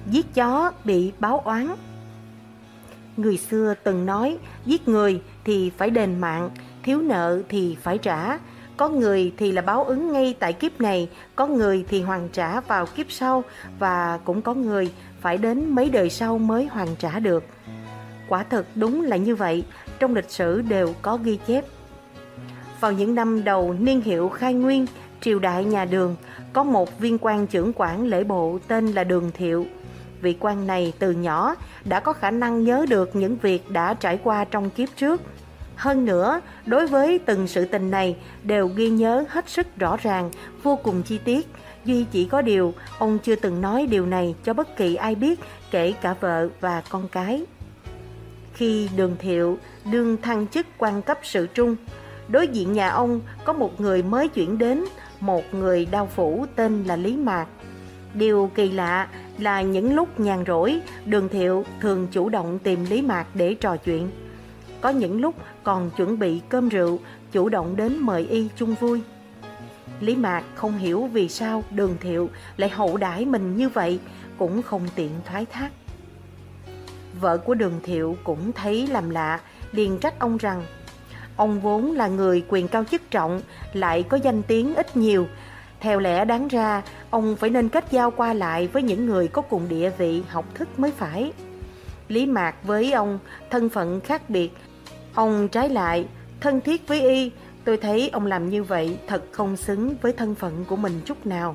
Giết chó bị báo oán. Người xưa từng nói, giết người thì phải đền mạng, thiếu nợ thì phải trả. Có người thì là báo ứng ngay tại kiếp này, có người thì hoàn trả vào kiếp sau, và cũng có người phải đến mấy đời sau mới hoàn trả được. Quả thật đúng là như vậy, trong lịch sử đều có ghi chép. Vào những năm đầu niên hiệu khai nguyên, triều đại nhà Đường, có một viên quan chưởng quản lễ bộ tên là Đường Thiệu. Vị quan này từ nhỏ đã có khả năng nhớ được những việc đã trải qua trong kiếp trước. Hơn nữa, đối với từng sự tình này đều ghi nhớ hết sức rõ ràng, vô cùng chi tiết. Duy chỉ có điều, ông chưa từng nói điều này cho bất kỳ ai biết, kể cả vợ và con cái. Khi Đường Thiệu đương thăng chức quan cấp sự trung, đối diện nhà ông có một người mới chuyển đến, một người đao phủ tên là Lý Mạc. Điều kỳ lạ là những lúc nhàn rỗi, Đường Thiệu thường chủ động tìm Lý Mạc để trò chuyện. Có những lúc còn chuẩn bị cơm rượu, chủ động đến mời y chung vui. Lý Mạc không hiểu vì sao Đường Thiệu lại hậu đãi mình như vậy, cũng không tiện thoái thác. Vợ của Đường Thiệu cũng thấy làm lạ, liền trách ông rằng ông vốn là người quyền cao chức trọng, lại có danh tiếng ít nhiều. Theo lẽ đáng ra, ông phải nên kết giao qua lại với những người có cùng địa vị học thức mới phải. Lý Mạc với ông thân phận khác biệt, ông trái lại thân thiết với y. Tôi thấy ông làm như vậy thật không xứng với thân phận của mình chút nào.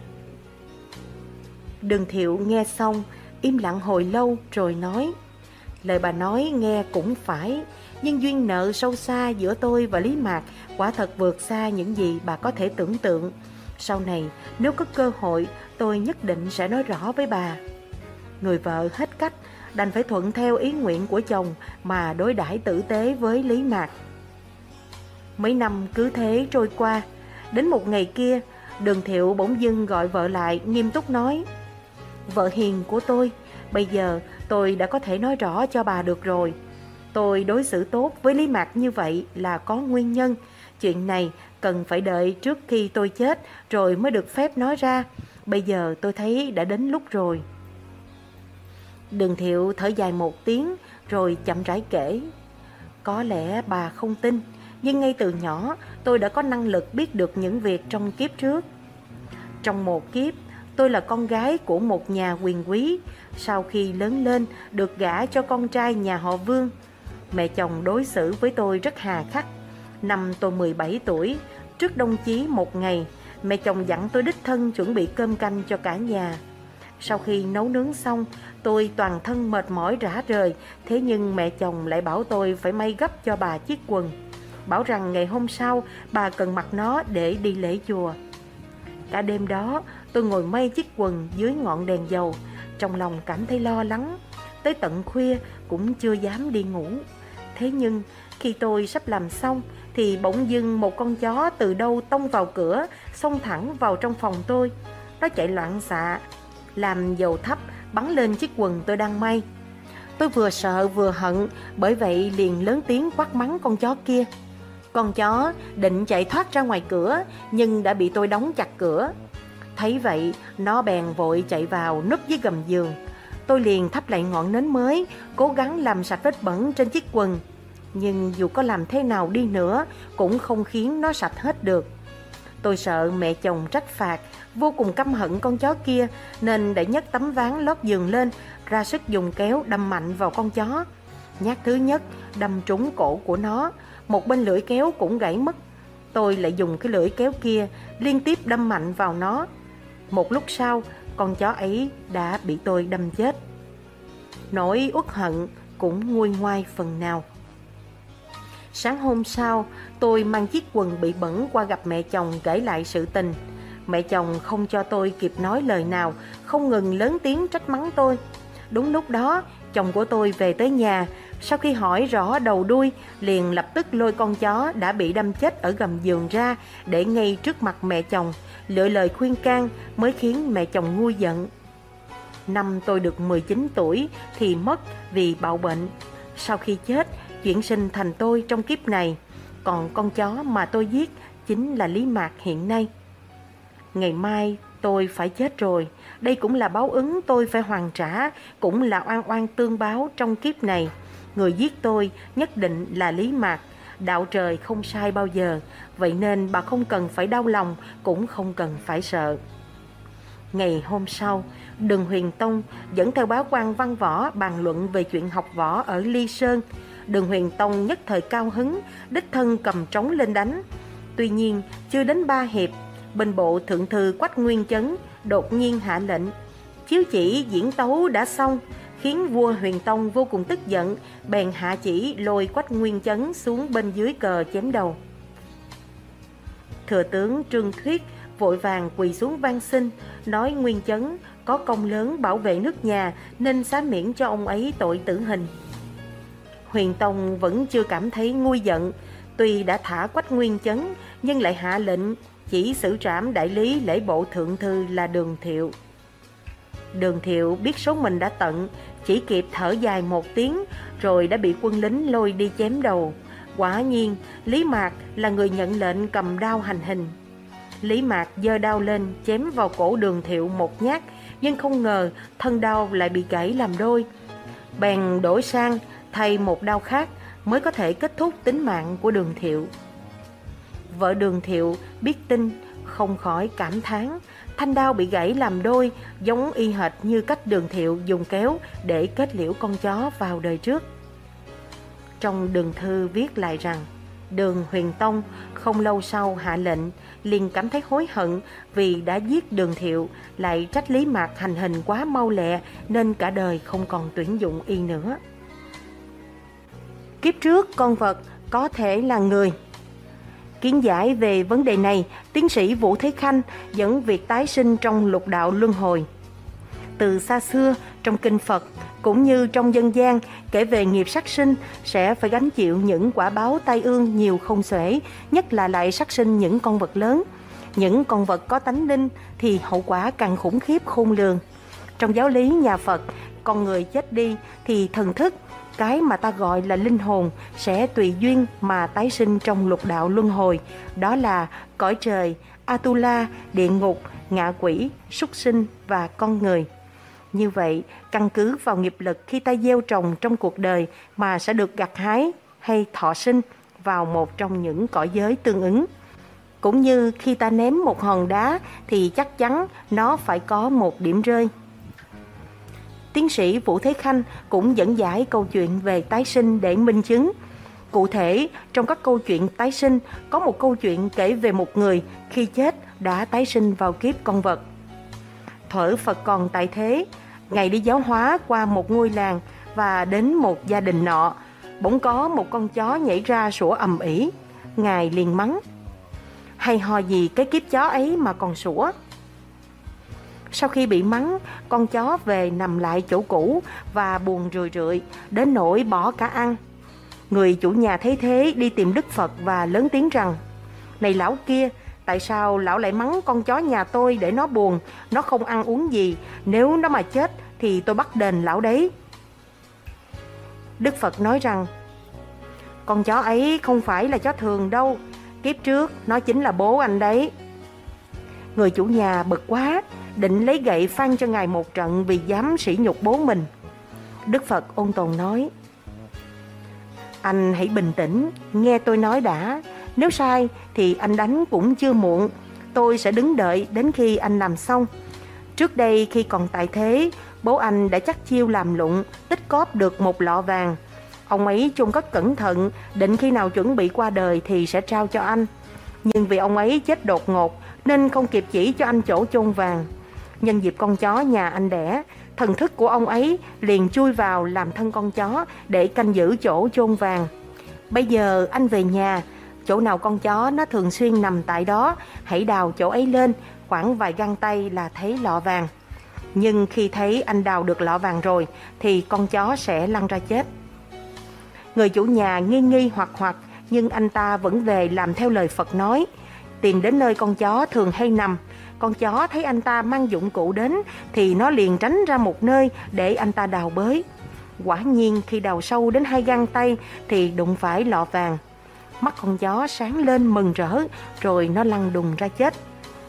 Đường Thiệu nghe xong, im lặng hồi lâu rồi nói: lời bà nói nghe cũng phải, nhưng duyên nợ sâu xa giữa tôi và Lý Mạc quả thật vượt xa những gì bà có thể tưởng tượng. Sau này nếu có cơ hội, tôi nhất định sẽ nói rõ với bà. Người vợ hết cách, đành phải thuận theo ý nguyện của chồng mà đối đãi tử tế với Lý Mạc. Mấy năm cứ thế trôi qua. Đến một ngày kia, Đường Thiệu bỗng dưng gọi vợ lại, nghiêm túc nói: vợ hiền của tôi, bây giờ tôi đã có thể nói rõ cho bà được rồi. Tôi đối xử tốt với Lý Mạc như vậy là có nguyên nhân. Chuyện này cần phải đợi trước khi tôi chết rồi mới được phép nói ra. Bây giờ tôi thấy đã đến lúc rồi. Đường Thiệu thở dài một tiếng rồi chậm rãi kể: có lẽ bà không tin, nhưng ngay từ nhỏ tôi đã có năng lực biết được những việc trong kiếp trước. Trong một kiếp, tôi là con gái của một nhà quyền quý. Sau khi lớn lên, được gả cho con trai nhà họ Vương. Mẹ chồng đối xử với tôi rất hà khắc. Năm tôi 17 tuổi, trước đông chí một ngày, mẹ chồng dặn tôi đích thân chuẩn bị cơm canh cho cả nhà. Sau khi nấu nướng xong, tôi toàn thân mệt mỏi rã rời. Thế nhưng mẹ chồng lại bảo tôi phải may gấp cho bà chiếc quần, bảo rằng ngày hôm sau bà cần mặc nó để đi lễ chùa. Cả đêm đó tôi ngồi may chiếc quần dưới ngọn đèn dầu, trong lòng cảm thấy lo lắng. Tới tận khuya cũng chưa dám đi ngủ. Thế nhưng khi tôi sắp làm xong thì bỗng dưng một con chó từ đâu tông vào cửa, xông thẳng vào trong phòng tôi. Nó chạy loạn xạ, làm dầu thắp bắn lên chiếc quần tôi đang may. Tôi vừa sợ vừa hận, bởi vậy liền lớn tiếng quát mắng con chó kia. Con chó định chạy thoát ra ngoài cửa, nhưng đã bị tôi đóng chặt cửa. Thấy vậy, nó bèn vội chạy vào núp dưới gầm giường. Tôi liền thắp lại ngọn nến mới, cố gắng làm sạch vết bẩn trên chiếc quần. Nhưng dù có làm thế nào đi nữa, cũng không khiến nó sạch hết được. Tôi sợ mẹ chồng trách phạt, vô cùng căm hận con chó kia, nên đã nhấc tấm ván lót giường lên, ra sức dùng kéo đâm mạnh vào con chó. Nhát thứ nhất đâm trúng cổ của nó, một bên lưỡi kéo cũng gãy mất. Tôi lại dùng cái lưỡi kéo kia liên tiếp đâm mạnh vào nó. Một lúc sau, con chó ấy đã bị tôi đâm chết. Nỗi uất hận cũng nguôi ngoai phần nào. Sáng hôm sau, tôi mang chiếc quần bị bẩn qua gặp mẹ chồng kể lại sự tình. Mẹ chồng không cho tôi kịp nói lời nào, không ngừng lớn tiếng trách mắng tôi. Đúng lúc đó, chồng của tôi về tới nhà. Sau khi hỏi rõ đầu đuôi, liền lập tức lôi con chó đã bị đâm chết ở gầm giường ra, để ngay trước mặt mẹ chồng, lựa lời khuyên can mới khiến mẹ chồng nguôi giận. Năm tôi được 19 tuổi thì mất vì bạo bệnh. Sau khi chết, chuyển sinh thành tôi trong kiếp này. Còn con chó mà tôi giết chính là Lý Mạc hiện nay. Ngày mai Tôi phải chết rồi, đây cũng là báo ứng tôi phải hoàn trả, cũng là oan oan tương báo trong kiếp này. Người giết tôi nhất định là Lý Mạc, đạo trời không sai bao giờ, vậy nên bà không cần phải đau lòng, cũng không cần phải sợ. Ngày hôm sau, Đường Huyền Tông dẫn theo bá quan Văn Võ bàn luận về chuyện học võ ở Ly Sơn. Đường Huyền Tông nhất thời cao hứng, đích thân cầm trống lên đánh. Tuy nhiên, chưa đến 3 hiệp, bên bộ thượng thư Quách Nguyên Chấn đột nhiên hạ lệnh. Chiếu chỉ diễn tấu đã xong, khiến vua Huyền Tông vô cùng tức giận, bèn hạ chỉ lôi Quách Nguyên Chấn xuống bên dưới cờ chém đầu. Thừa tướng Trương Thuyết vội vàng quỳ xuống van xin, nói Nguyên Chấn có công lớn bảo vệ nước nhà nên xá miễn cho ông ấy tội tử hình. Huyền Tông vẫn chưa cảm thấy nguôi giận, tuy đã thả Quách Nguyên Chấn nhưng lại hạ lệnh chỉ xử trảm đại lý lễ bộ thượng thư là Đường Thiệu. Đường Thiệu biết số mình đã tận, chỉ kịp thở dài một tiếng rồi đã bị quân lính lôi đi chém đầu. Quả nhiên, Lý Mạc là người nhận lệnh cầm đao hành hình. Lý Mạc giơ đao lên chém vào cổ Đường Thiệu một nhát, nhưng không ngờ thân đao lại bị gãy làm đôi. Bèn đổi sang thay một đao khác mới có thể kết thúc tính mạng của Đường Thiệu. Vợ Đường Thiệu biết tin không khỏi cảm thán, thanh đao bị gãy làm đôi giống y hệt như cách Đường Thiệu dùng kéo để kết liễu con chó vào đời trước. Trong đường thư viết lại rằng Đường Huyền Tông không lâu sau hạ lệnh, liền cảm thấy hối hận vì đã giết Đường Thiệu, lại trách Lý Mạc hành hình quá mau lẹ nên cả đời không còn tuyển dụng y nữa. Kiếp trước con vật có thể là người. Kiến giải về vấn đề này, tiến sĩ Vũ Thế Khanh dẫn việc tái sinh trong lục đạo luân hồi. Từ xa xưa, trong kinh Phật cũng như trong dân gian kể về nghiệp sát sinh sẽ phải gánh chịu những quả báo tai ương nhiều không xuể, nhất là lại sát sinh những con vật lớn. Những con vật có tánh linh thì hậu quả càng khủng khiếp khôn lường. Trong giáo lý nhà Phật, con người chết đi thì thần thức, cái mà ta gọi là linh hồn, sẽ tùy duyên mà tái sinh trong lục đạo luân hồi, đó là cõi trời, Atula, địa ngục, ngạ quỷ, súc sinh và con người. Như vậy, căn cứ vào nghiệp lực khi ta gieo trồng trong cuộc đời mà sẽ được gặt hái hay thọ sinh vào một trong những cõi giới tương ứng. Cũng như khi ta ném một hòn đá thì chắc chắn nó phải có một điểm rơi. Tiến sĩ Vũ Thế Khanh cũng dẫn giải câu chuyện về tái sinh để minh chứng. Cụ thể, trong các câu chuyện tái sinh, có một câu chuyện kể về một người khi chết đã tái sinh vào kiếp con vật. Thuở Phật còn tại thế, Ngài đi giáo hóa qua một ngôi làng và đến một gia đình nọ, bỗng có một con chó nhảy ra sủa ầm ĩ. Ngài liền mắng: hay ho gì cái kiếp chó ấy mà còn sủa. Sau khi bị mắng, con chó về nằm lại chỗ cũ và buồn rười rượi, đến nỗi bỏ cả ăn. Người chủ nhà thấy thế đi tìm Đức Phật và lớn tiếng rằng: này lão kia, tại sao lão lại mắng con chó nhà tôi để nó buồn, nó không ăn uống gì, nếu nó mà chết thì tôi bắt đền lão đấy. Đức Phật nói rằng: con chó ấy không phải là chó thường đâu, kiếp trước nó chính là bố anh đấy. Người chủ nhà bực quá, định lấy gậy phang cho Ngài một trận vì dám sỉ nhục bố mình. Đức Phật ôn tồn nói: anh hãy bình tĩnh, nghe tôi nói đã. Nếu sai thì anh đánh cũng chưa muộn, tôi sẽ đứng đợi đến khi anh làm xong. Trước đây khi còn tại thế, bố anh đã chắc chiêu làm lụng, tích cóp được một lọ vàng. Ông ấy chôn cất cẩn thận, định khi nào chuẩn bị qua đời thì sẽ trao cho anh. Nhưng vì ông ấy chết đột ngột nên không kịp chỉ cho anh chỗ chôn vàng. Nhân dịp con chó nhà anh đẻ, thần thức của ông ấy liền chui vào làm thân con chó để canh giữ chỗ chôn vàng. Bây giờ anh về nhà, chỗ nào con chó nó thường xuyên nằm tại đó, hãy đào chỗ ấy lên, khoảng vài găng tay là thấy lọ vàng. Nhưng khi thấy anh đào được lọ vàng rồi thì con chó sẽ lăn ra chết. Người chủ nhà nghi nghi hoặc nhưng anh ta vẫn về làm theo lời Phật nói. Tìm đến nơi con chó thường hay nằm, con chó thấy anh ta mang dụng cụ đến thì nó liền tránh ra một nơi để anh ta đào bới. Quả nhiên khi đào sâu đến 2 găng tay thì đụng phải lọ vàng. Mắt con chó sáng lên mừng rỡ, rồi nó lăn đùng ra chết.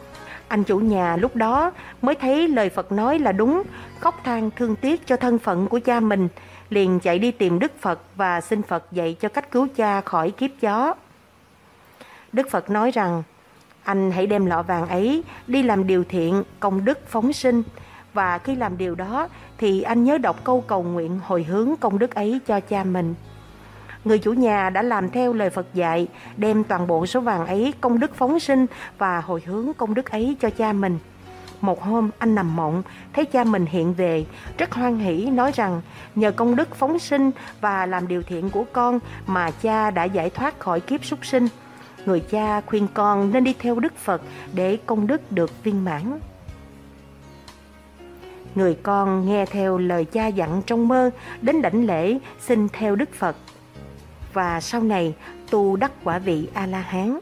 Anh chủ nhà lúc đó mới thấy lời Phật nói là đúng, khóc than thương tiếc cho thân phận của cha mình, liền chạy đi tìm Đức Phật và xin Phật dạy cho cách cứu cha khỏi kiếp chó. Đức Phật nói rằng, anh hãy đem lọ vàng ấy đi làm điều thiện, công đức phóng sinh, và khi làm điều đó thì anh nhớ đọc câu cầu nguyện hồi hướng công đức ấy cho cha mình. Người chủ nhà đã làm theo lời Phật dạy, đem toàn bộ số vàng ấy công đức phóng sinh và hồi hướng công đức ấy cho cha mình. Một hôm anh nằm mộng, thấy cha mình hiện về, rất hoan hỉ nói rằng nhờ công đức phóng sinh và làm điều thiện của con mà cha đã giải thoát khỏi kiếp súc sinh. Người cha khuyên con nên đi theo Đức Phật để công đức được viên mãn. Người con nghe theo lời cha dặn trong mơ, đến đảnh lễ xin theo Đức Phật, và sau này tu đắc quả vị A-la-hán.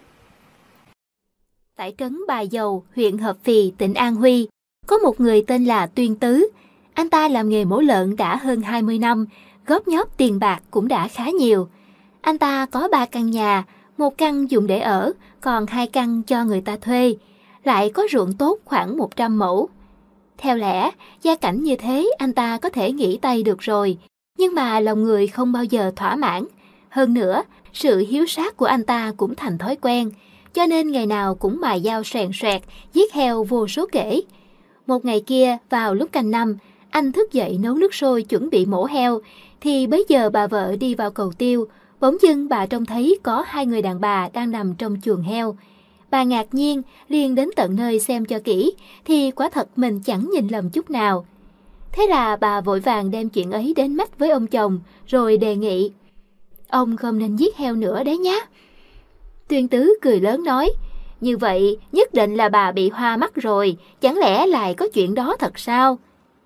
Tại trấn Bà Dầu, huyện Hợp Phì, tỉnh An Huy, có một người tên là Tuyên Tứ. Anh ta làm nghề mổ lợn đã hơn 20 năm, góp nhóp tiền bạc cũng đã khá nhiều. Anh ta có 3 căn nhà, 1 căn dùng để ở, còn 2 căn cho người ta thuê, lại có ruộng tốt khoảng 100 mẫu. Theo lẽ, gia cảnh như thế anh ta có thể nghỉ tay được rồi, nhưng mà lòng người không bao giờ thỏa mãn. Hơn nữa, sự hiếu sát của anh ta cũng thành thói quen, cho nên ngày nào cũng mài dao xoèn xoẹt, giết heo vô số kể. Một ngày kia, vào lúc canh năm, anh thức dậy nấu nước sôi chuẩn bị mổ heo, thì bấy giờ bà vợ đi vào cầu tiêu, bỗng dưng bà trông thấy có 2 người đàn bà đang nằm trong chuồng heo. Bà ngạc nhiên, liền đến tận nơi xem cho kỹ, thì quả thật mình chẳng nhìn lầm chút nào. Thế là bà vội vàng đem chuyện ấy đến mách với ông chồng, rồi đề nghị, ông không nên giết heo nữa đấy nhá. Tuyên Tứ cười lớn nói, như vậy nhất định là bà bị hoa mắt rồi, chẳng lẽ lại có chuyện đó thật sao?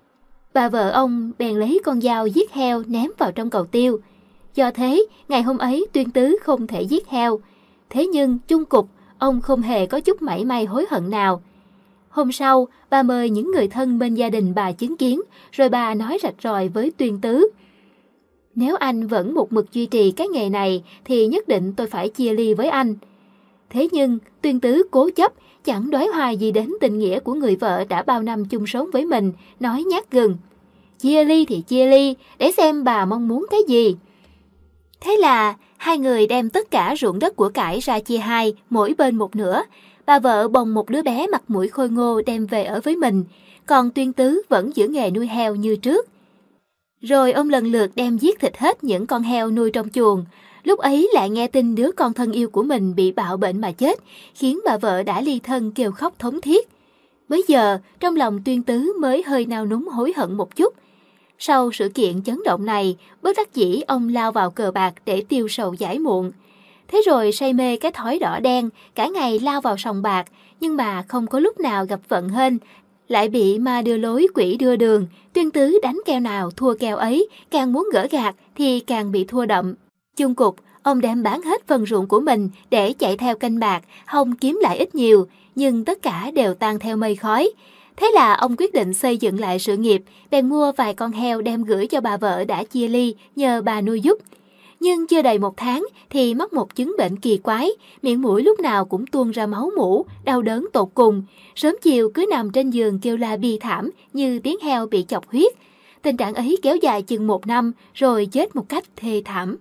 Bà vợ ông bèn lấy con dao giết heo ném vào trong cầu tiêu. Do thế, ngày hôm ấy Tuyên Tứ không thể giết heo. Thế nhưng chung cục, ông không hề có chút mảy may hối hận nào. Hôm sau, bà mời những người thân bên gia đình bà chứng kiến, rồi bà nói rạch ròi với Tuyên Tứ. Nếu anh vẫn một mực duy trì cái nghề này thì nhất định tôi phải chia ly với anh. Thế nhưng Tuyên Tứ cố chấp, chẳng đoái hoài gì đến tình nghĩa của người vợ đã bao năm chung sống với mình, nói nhát gừng. Chia ly thì chia ly, để xem bà mong muốn cái gì. Thế là hai người đem tất cả ruộng đất của cải ra chia hai, mỗi bên một nửa. Bà vợ bồng một đứa bé mặt mũi khôi ngô đem về ở với mình, còn Tuyên Tứ vẫn giữ nghề nuôi heo như trước. Rồi ông lần lượt đem giết thịt hết những con heo nuôi trong chuồng. Lúc ấy lại nghe tin đứa con thân yêu của mình bị bạo bệnh mà chết, khiến bà vợ đã ly thân kêu khóc thống thiết. Bấy giờ, trong lòng Tuyên Tứ mới hơi nao núng hối hận một chút. Sau sự kiện chấn động này, bất đắc dĩ ông lao vào cờ bạc để tiêu sầu giải muộn. Thế rồi say mê cái thói đỏ đen, cả ngày lao vào sòng bạc, nhưng mà không có lúc nào gặp vận hên, lại bị ma đưa lối quỷ đưa đường. Tuyên Tứ đánh kèo nào thua kèo ấy, càng muốn gỡ gạc thì càng bị thua đậm. Chung cục, ông đem bán hết phần ruộng của mình để chạy theo canh bạc, hòng kiếm lại ít nhiều, nhưng tất cả đều tan theo mây khói. Thế là ông quyết định xây dựng lại sự nghiệp, bèn mua vài con heo đem gửi cho bà vợ đã chia ly, nhờ bà nuôi giúp. Nhưng chưa đầy 1 tháng thì mắc một chứng bệnh kỳ quái, miệng mũi lúc nào cũng tuôn ra máu mủ, đau đớn tột cùng. Sớm chiều cứ nằm trên giường kêu la bi thảm như tiếng heo bị chọc huyết. Tình trạng ấy kéo dài chừng 1 năm rồi chết một cách thê thảm.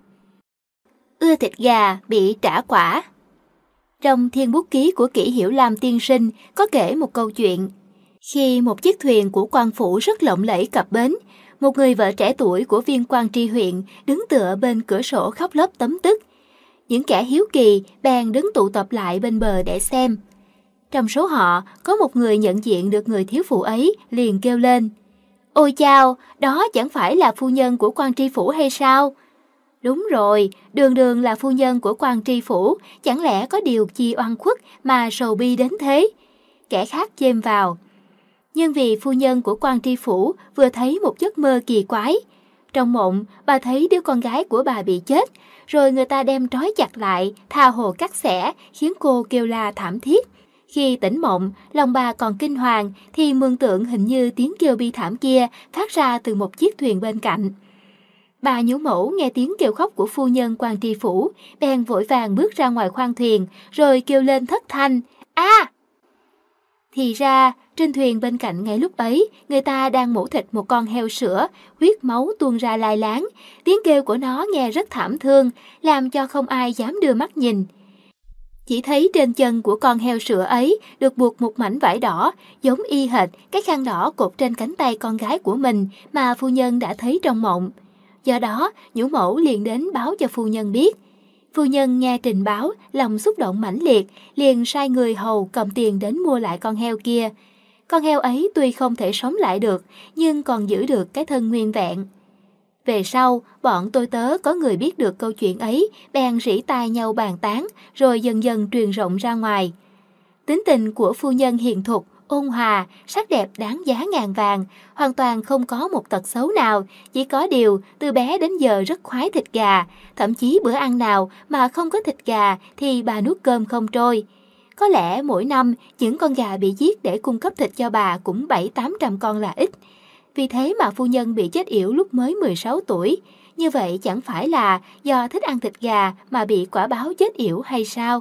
Ưa thịt gà bị trả quả. Trong Thiên Bút Ký của Kỷ Hiểu Lam tiên sinh có kể một câu chuyện. Khi một chiếc thuyền của quan phủ rất lộng lẫy cập bến, một người vợ trẻ tuổi của viên quan tri huyện đứng tựa bên cửa sổ khóc lóc tấm tức. Những kẻ hiếu kỳ bèn đứng tụ tập lại bên bờ để xem. Trong số họ, có một người nhận diện được người thiếu phụ ấy, liền kêu lên: "Ôi chao, đó chẳng phải là phu nhân của quan tri phủ hay sao?" "Đúng rồi, đường đường là phu nhân của quan tri phủ, chẳng lẽ có điều chi oan khuất mà sầu bi đến thế?" Kẻ khác chêm vào: "Nhưng vì phu nhân của quan tri phủ vừa thấy một giấc mơ kỳ quái. Trong mộng, bà thấy đứa con gái của bà bị chết, rồi người ta đem trói chặt lại, tha hồ cắt xẻ, khiến cô kêu la thảm thiết. Khi tỉnh mộng, lòng bà còn kinh hoàng, thì mường tượng hình như tiếng kêu bi thảm kia phát ra từ một chiếc thuyền bên cạnh. Bà nhũ mẫu nghe tiếng kêu khóc của phu nhân quan tri phủ, bèn vội vàng bước ra ngoài khoang thuyền, rồi kêu lên thất thanh: 'A!' Thì ra, trên thuyền bên cạnh ngay lúc ấy, người ta đang mổ thịt một con heo sữa, huyết máu tuôn ra lai láng. Tiếng kêu của nó nghe rất thảm thương, làm cho không ai dám đưa mắt nhìn. Chỉ thấy trên chân của con heo sữa ấy được buộc một mảnh vải đỏ, giống y hệt cái khăn đỏ cột trên cánh tay con gái của mình mà phu nhân đã thấy trong mộng. Do đó, nhũ mẫu liền đến báo cho phu nhân biết. Phu nhân nghe trình báo, lòng xúc động mãnh liệt, liền sai người hầu cầm tiền đến mua lại con heo kia. Con heo ấy tuy không thể sống lại được, nhưng còn giữ được cái thân nguyên vẹn. Về sau, bọn tôi tớ có người biết được câu chuyện ấy, bèn rỉ tai nhau bàn tán, rồi dần dần truyền rộng ra ngoài. Tính tình của phu nhân hiền thục, ôn hòa, sắc đẹp đáng giá ngàn vàng, hoàn toàn không có một tật xấu nào, chỉ có điều từ bé đến giờ rất khoái thịt gà, thậm chí bữa ăn nào mà không có thịt gà thì bà nuốt cơm không trôi. Có lẽ mỗi năm những con gà bị giết để cung cấp thịt cho bà cũng 700-800 con là ít. Vì thế mà phu nhân bị chết yểu lúc mới 16 tuổi. Như vậy chẳng phải là do thích ăn thịt gà mà bị quả báo chết yểu hay sao?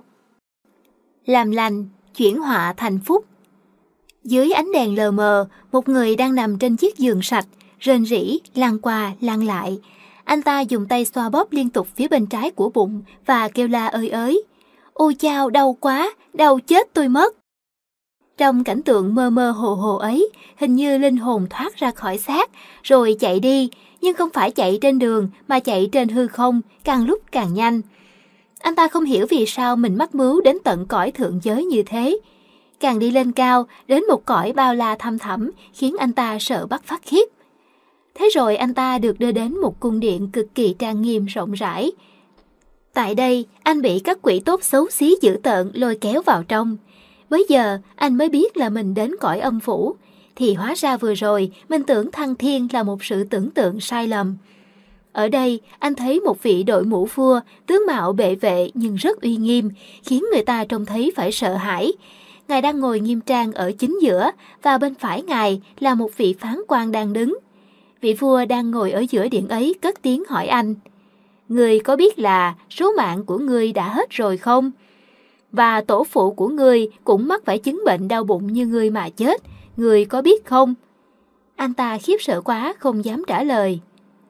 Làm lành, chuyển họa thành phúc. Dưới ánh đèn lờ mờ, một người đang nằm trên chiếc giường sạch, rên rỉ, lăn qua, lăn lại. Anh ta dùng tay xoa bóp liên tục phía bên trái của bụng và kêu la ơi ới. Ôi chao, đau quá, đau chết tôi mất. Trong cảnh tượng mơ mơ hồ hồ ấy, hình như linh hồn thoát ra khỏi xác, rồi chạy đi, nhưng không phải chạy trên đường mà chạy trên hư không, càng lúc càng nhanh. Anh ta không hiểu vì sao mình mắc mưu đến tận cõi thượng giới như thế. Càng đi lên cao, đến một cõi bao la thăm thẳm, khiến anh ta sợ bắt phát khiếp. Thế rồi anh ta được đưa đến một cung điện cực kỳ trang nghiêm rộng rãi. Tại đây, anh bị các quỷ tốt xấu xí dữ tợn lôi kéo vào trong. Bây giờ, anh mới biết là mình đến cõi âm phủ. Thì hóa ra vừa rồi, mình tưởng thăng thiên là một sự tưởng tượng sai lầm. Ở đây, anh thấy một vị đội mũ vua, tướng mạo bệ vệ nhưng rất uy nghiêm, khiến người ta trông thấy phải sợ hãi. Ngài đang ngồi nghiêm trang ở chính giữa, và bên phải ngài là một vị phán quan đang đứng. Vị vua đang ngồi ở giữa điện ấy cất tiếng hỏi anh. Ngươi có biết là số mạng của ngươi đã hết rồi không? Và tổ phụ của ngươi cũng mắc phải chứng bệnh đau bụng như ngươi mà chết, ngươi có biết không? Anh ta khiếp sợ quá không dám trả lời.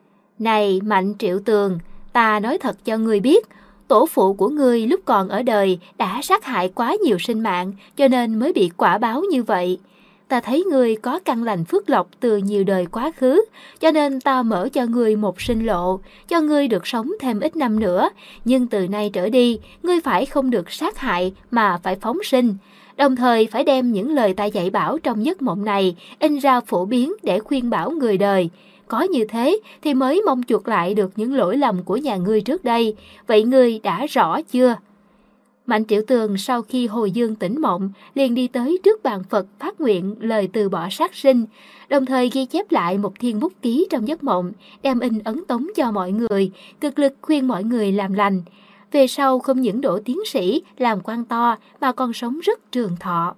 Này Mạnh Triệu Tường, ta nói thật cho ngươi biết, tổ phụ của ngươi lúc còn ở đời đã sát hại quá nhiều sinh mạng cho nên mới bị quả báo như vậy. Ta thấy ngươi có căn lành phước lộc từ nhiều đời quá khứ, cho nên ta mở cho ngươi một sinh lộ, cho ngươi được sống thêm ít năm nữa. Nhưng từ nay trở đi, ngươi phải không được sát hại mà phải phóng sinh. Đồng thời phải đem những lời ta dạy bảo trong giấc mộng này in ra phổ biến để khuyên bảo người đời. Có như thế thì mới mong chuộc lại được những lỗi lầm của nhà ngươi trước đây. Vậy ngươi đã rõ chưa? Mạnh Triệu Tường sau khi hồi dương tỉnh mộng liền đi tới trước bàn Phật phát nguyện lời từ bỏ sát sinh, đồng thời ghi chép lại một thiên bút ký trong giấc mộng, đem in ấn tống cho mọi người, cực lực khuyên mọi người làm lành. Về sau không những đỗ tiến sĩ, làm quan to mà còn sống rất trường thọ.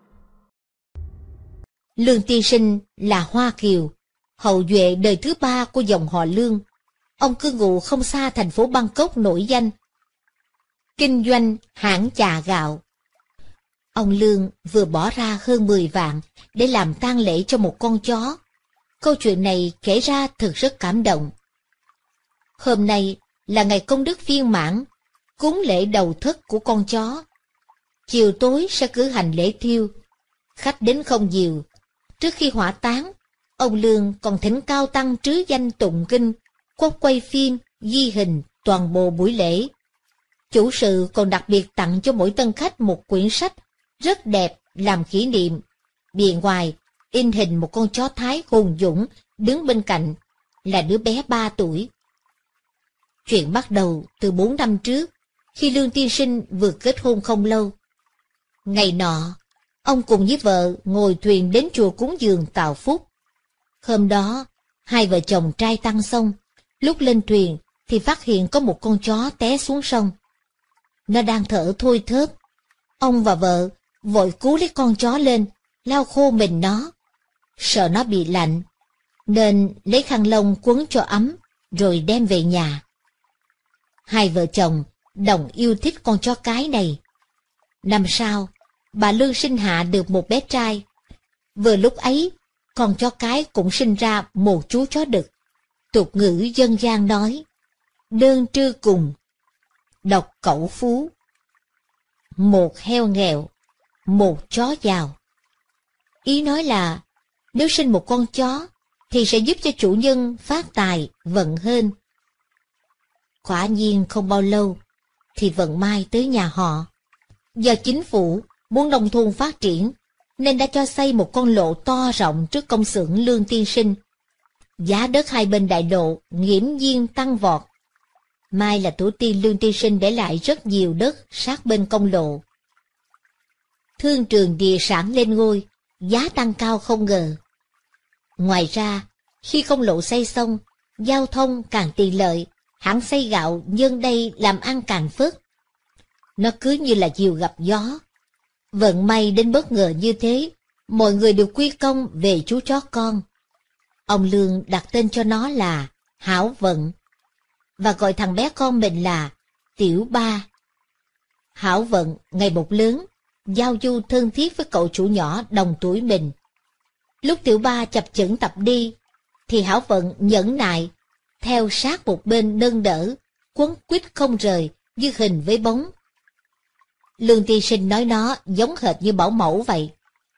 Lương Tiên Sinh là Hoa Kiều, hậu duệ đời thứ 3 của dòng họ Lương. Ông cư ngụ không xa thành phố Bangkok nổi danh, kinh doanh hãng chà gạo. Ông Lương vừa bỏ ra hơn 10 vạn để làm tang lễ cho một con chó. Câu chuyện này kể ra thực rất cảm động. Hôm nay là ngày công đức viên mãn, cúng lễ đầu thất của con chó. Chiều tối sẽ cử hành lễ thiêu. Khách đến không nhiều. Trước khi hỏa táng, ông Lương còn thỉnh cao tăng trứ danh tụng kinh, quay phim, ghi hình toàn bộ buổi lễ. Chủ sự còn đặc biệt tặng cho mỗi tân khách một quyển sách rất đẹp làm kỷ niệm. Bìa ngoài in hình một con chó Thái hùng dũng đứng bên cạnh là đứa bé 3 tuổi. Chuyện bắt đầu từ 4 năm trước, khi Lương Tiên Sinh vừa kết hôn không lâu. Ngày nọ, ông cùng với vợ ngồi thuyền đến chùa cúng dường tạo phúc. Hôm đó, hai vợ chồng trai tăng xong, lúc lên thuyền thì phát hiện có một con chó té xuống sông. Nó đang thở thôi thớp. Ông và vợ vội cứu lấy con chó lên, lau khô mình nó. Sợ nó bị lạnh, nên lấy khăn lông quấn cho ấm, rồi đem về nhà. Hai vợ chồng đồng yêu thích con chó cái này. Năm sau, bà Lương sinh hạ được một bé trai. Vừa lúc ấy, con chó cái cũng sinh ra một chú chó đực. Tục ngữ dân gian nói, đơn trư cùng, độc cẩu phú. Một heo nghèo, một chó giàu. Ý nói là, nếu sinh một con chó, thì sẽ giúp cho chủ nhân phát tài, vận hên. Quả nhiên không bao lâu, thì vận may tới nhà họ. Do chính phủ muốn nông thôn phát triển, nên đã cho xây một con lộ to rộng trước công xưởng Lương tiên sinh. Giá đất hai bên đại lộ nghiễm nhiên tăng vọt. May là tổ tiên Lương tiên sinh để lại rất nhiều đất sát bên công lộ. Thương trường địa sản lên ngôi, giá tăng cao không ngờ. Ngoài ra, khi công lộ xây xong, giao thông càng tiện lợi, hãng xây gạo nhân đây làm ăn càng phất. Nó cứ như là diều gặp gió. Vận may đến bất ngờ như thế, mọi người đều quy công về chú chó con. Ông Lương đặt tên cho nó là Hảo Vận, và gọi thằng bé con mình là Tiểu Ba. Hảo Vận ngày một lớn, giao du thân thiết với cậu chủ nhỏ đồng tuổi mình. Lúc Tiểu Ba chập chững tập đi, thì Hảo Vận nhẫn nại, theo sát một bên nâng đỡ, quấn quýt không rời, như hình với bóng. Lương tiên sinh nói nó giống hệt như bảo mẫu vậy.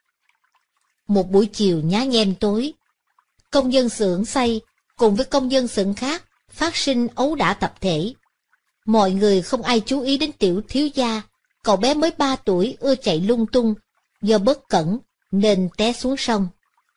Một buổi chiều nhá nhem tối, công nhân xưởng xây cùng với công nhân xưởng khác phát sinh ấu đả tập thể. Mọi người không ai chú ý đến Tiểu thiếu gia, cậu bé mới 3 tuổi ưa chạy lung tung, do bất cẩn nên té xuống sông.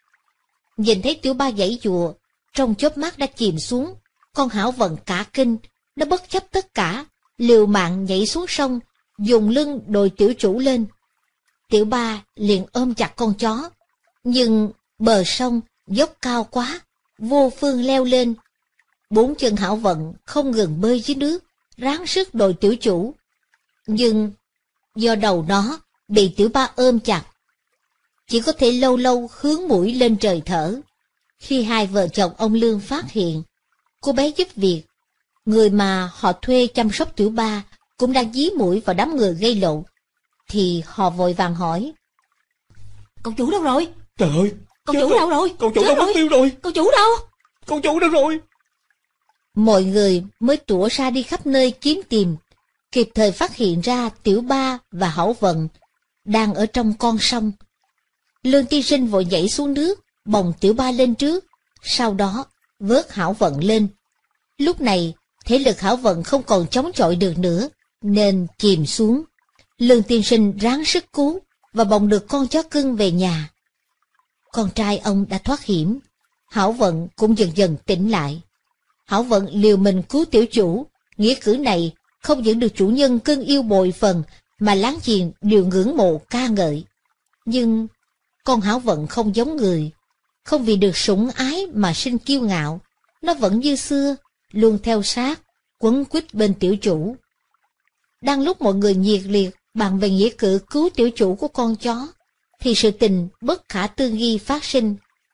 Nhìn thấy Tiểu Ba giãy giụa, trong chớp mắt đã chìm xuống, con Hảo Vận cả kinh, nó bất chấp tất cả, liều mạng nhảy xuống sông, dùng lưng đồi tiểu chủ lên. Tiểu Ba liền ôm chặt con chó, nhưng bờ sông dốc cao quá, vô phương leo lên. 4 chân Hảo Vận không ngừng bơi dưới nước, ráng sức đồi tiểu chủ, nhưng do đầu nó bị Tiểu Ba ôm chặt, chỉ có thể lâu lâu hướng mũi lên trời thở. Khi hai vợ chồng ông Lương phát hiện cô bé giúp việc, người mà họ thuê chăm sóc Tiểu Ba cũng đang dí mũi vào đám người gây lộn, thì họ vội vàng hỏi: Cậu chủ đâu rồi? Trời ơi, Cậu chủ đâu rồi? Cậu chủ đâu mất tiêu rồi? Cậu chủ đâu? Cậu chủ đâu rồi? Mọi người mới tủa ra đi khắp nơi kiếm tìm, kịp thời phát hiện ra Tiểu Ba và Hảo Vận đang ở trong con sông. Lương tiên sinh vội nhảy xuống nước, bồng Tiểu Ba lên trước, sau đó vớt Hảo Vận lên. Lúc này, thể lực Hảo Vận không còn chống chọi được nữa, nên chìm xuống. Lương tiên sinh ráng sức cứu và bồng được con chó cưng về nhà. Con trai ông đã thoát hiểm, Hảo Vận cũng dần dần tỉnh lại. Hảo Vận liều mình cứu tiểu chủ, nghĩa cử này không những được chủ nhân cưng yêu bội phần, mà láng giềng đều ngưỡng mộ ca ngợi. Nhưng con Hảo Vận không giống người, không vì được sủng ái mà sinh kiêu ngạo, nó vẫn như xưa, luôn theo sát, quấn quýt bên tiểu chủ. Đang lúc mọi người nhiệt liệt bàn về nghĩa cử cứu tiểu chủ của con chó, thì sự tình bất khả tư nghị phát sinh.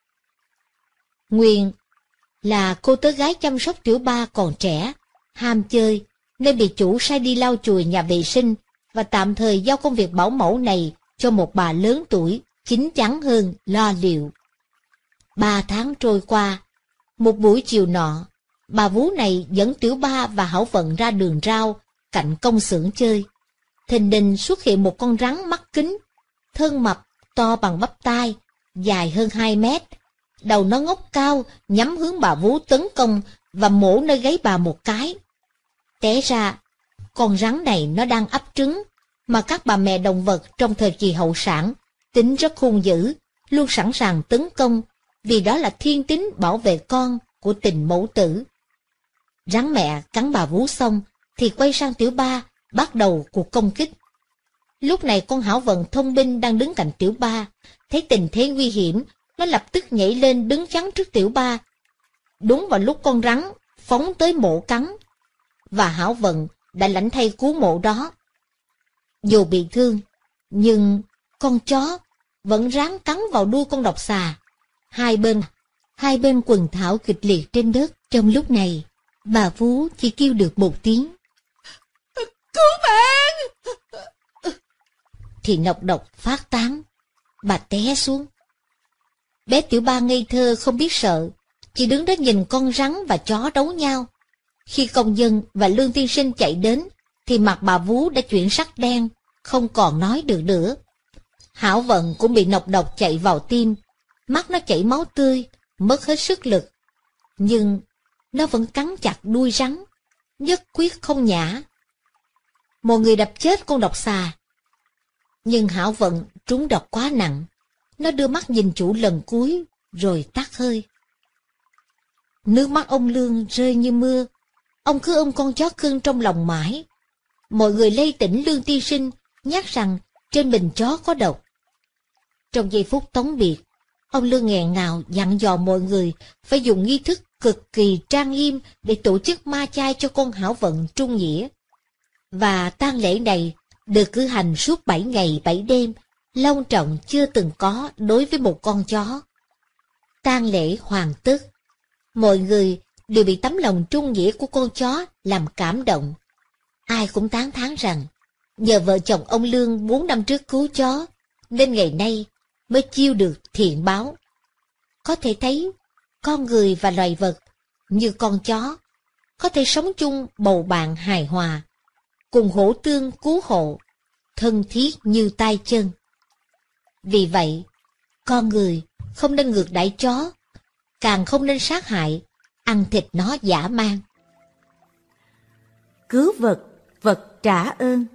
Nguyên là cô tớ gái chăm sóc Tiểu Ba còn trẻ, ham chơi, nên bị chủ sai đi lau chùi nhà vệ sinh và tạm thời giao công việc bảo mẫu này cho một bà lớn tuổi, chín chắn hơn lo liệu. 3 tháng trôi qua, một buổi chiều nọ, bà vú này dẫn Tiểu Ba và Hảo Vận ra đường rau cạnh công xưởng chơi. Thình lình xuất hiện một con rắn mắt kính, thân mập, to bằng bắp tay, dài hơn 2 mét. Đầu nó ngóc cao, nhắm hướng bà vú tấn công và mổ nơi gáy bà một cái. Té ra, con rắn này nó đang ấp trứng, mà các bà mẹ động vật trong thời kỳ hậu sản tính rất hung dữ, luôn sẵn sàng tấn công, vì đó là thiên tính bảo vệ con của tình mẫu tử. Rắn mẹ cắn bà vú xong, thì quay sang Tiểu Ba, bắt đầu cuộc công kích. Lúc này con Hảo Vận thông minh đang đứng cạnh Tiểu Ba, thấy tình thế nguy hiểm, nó lập tức nhảy lên đứng chắn trước Tiểu Ba. Đúng vào lúc con rắn phóng tới mổ cắn, và Hảo Vận đã lãnh thay cứu mổ đó. Dù bị thương, nhưng con chó vẫn ráng cắn vào đuôi con độc xà. Hai bên quần thảo kịch liệt trên đất. Trong lúc này, bà vú chỉ kêu được một tiếng: Cứu mạng! thì nọc độc phát tán, bà té xuống. Bé Tiểu Ba ngây thơ không biết sợ, chỉ đứng đó nhìn con rắn và chó đấu nhau. Khi công dân và Lương tiên sinh chạy đến, thì mặt bà vú đã chuyển sắc đen, không còn nói được nữa. Hảo Vận cũng bị nọc độc chạy vào tim, mắt nó chảy máu tươi, mất hết sức lực. Nhưng nó vẫn cắn chặt đuôi rắn, nhất quyết không nhả. Một người đập chết con độc xà. Nhưng Hảo Vận trúng độc quá nặng, nó đưa mắt nhìn chủ lần cuối, rồi tắt hơi. Nước mắt ông Lương rơi như mưa, ông cứ ôm con chó cưng trong lòng mãi. Mọi người lay tỉnh Lương tiên sinh, nhắc rằng trên mình chó có độc. Trong giây phút tống biệt, ông Lương nghẹn ngào dặn dò mọi người phải dùng nghi thức cực kỳ trang nghiêm để tổ chức ma chay cho con Hảo Vận trung nghĩa. Và tang lễ này được cử hành suốt 7 ngày 7 đêm, long trọng chưa từng có đối với một con chó. Tang lễ hoàn tất, mọi người đều bị tấm lòng trung nghĩa của con chó làm cảm động. Ai cũng tán thán rằng nhờ vợ chồng ông Lương 4 năm trước cứu chó, nên ngày nay mới chiêu được thiện báo. Có thể thấy con người và loài vật như con chó có thể sống chung bầu bạn hài hòa, cùng hỗ tương cứu hộ, thân thiết như tay chân. Vì vậy, con người không nên ngược đãi chó, càng không nên sát hại, ăn thịt nó dã man. Cứu vật, vật trả ơn.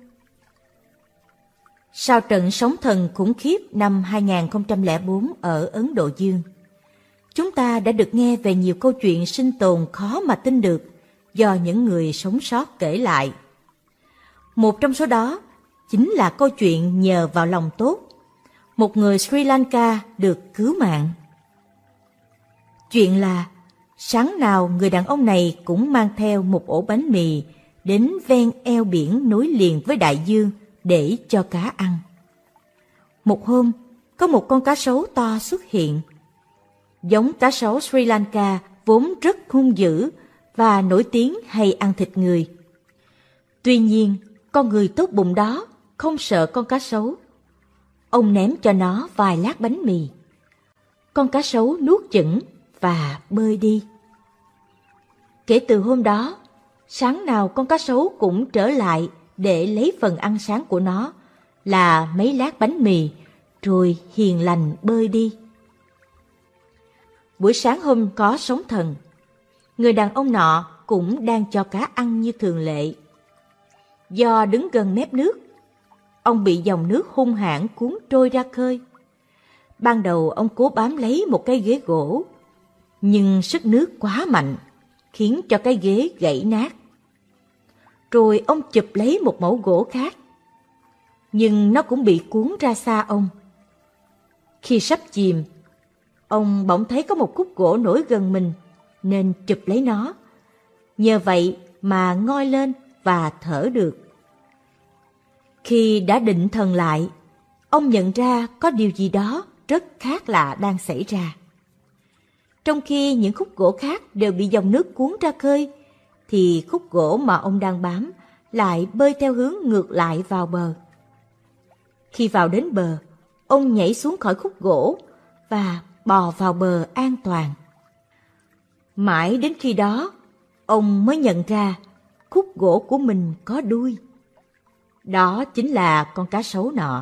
Sau trận sóng thần khủng khiếp năm 2004 ở Ấn Độ Dương, chúng ta đã được nghe về nhiều câu chuyện sinh tồn khó mà tin được do những người sống sót kể lại. Một trong số đó chính là câu chuyện nhờ vào lòng tốt, một người Sri Lanka được cứu mạng. Chuyện là sáng nào người đàn ông này cũng mang theo một ổ bánh mì đến ven eo biển nối liền với đại dương để cho cá ăn. Một hôm, có một con cá sấu to xuất hiện. Giống cá sấu Sri Lanka vốn rất hung dữ và nổi tiếng hay ăn thịt người. Tuy nhiên, con người tốt bụng đó không sợ con cá sấu. Ông ném cho nó vài lát bánh mì. Con cá sấu nuốt chửng và bơi đi. Kể từ hôm đó, sáng nào con cá sấu cũng trở lại để lấy phần ăn sáng của nó là mấy lát bánh mì, rồi hiền lành bơi đi. Buổi sáng hôm có sóng thần, người đàn ông nọ cũng đang cho cá ăn như thường lệ. Do đứng gần mép nước, ông bị dòng nước hung hãn cuốn trôi ra khơi. Ban đầu ông cố bám lấy một cái ghế gỗ, nhưng sức nước quá mạnh, khiến cho cái ghế gãy nát. Rồi ông chụp lấy một mẩu gỗ khác, nhưng nó cũng bị cuốn ra xa ông. Khi sắp chìm, ông bỗng thấy có một khúc gỗ nổi gần mình, nên chụp lấy nó. Nhờ vậy mà ngoi lên và thở được. Khi đã định thần lại, ông nhận ra có điều gì đó rất khác lạ đang xảy ra. Trong khi những khúc gỗ khác đều bị dòng nước cuốn ra khơi, thì khúc gỗ mà ông đang bám lại bơi theo hướng ngược lại vào bờ. Khi vào đến bờ, ông nhảy xuống khỏi khúc gỗ và bò vào bờ an toàn. Mãi đến khi đó, ông mới nhận ra khúc gỗ của mình có đuôi. Đó chính là con cá sấu nọ.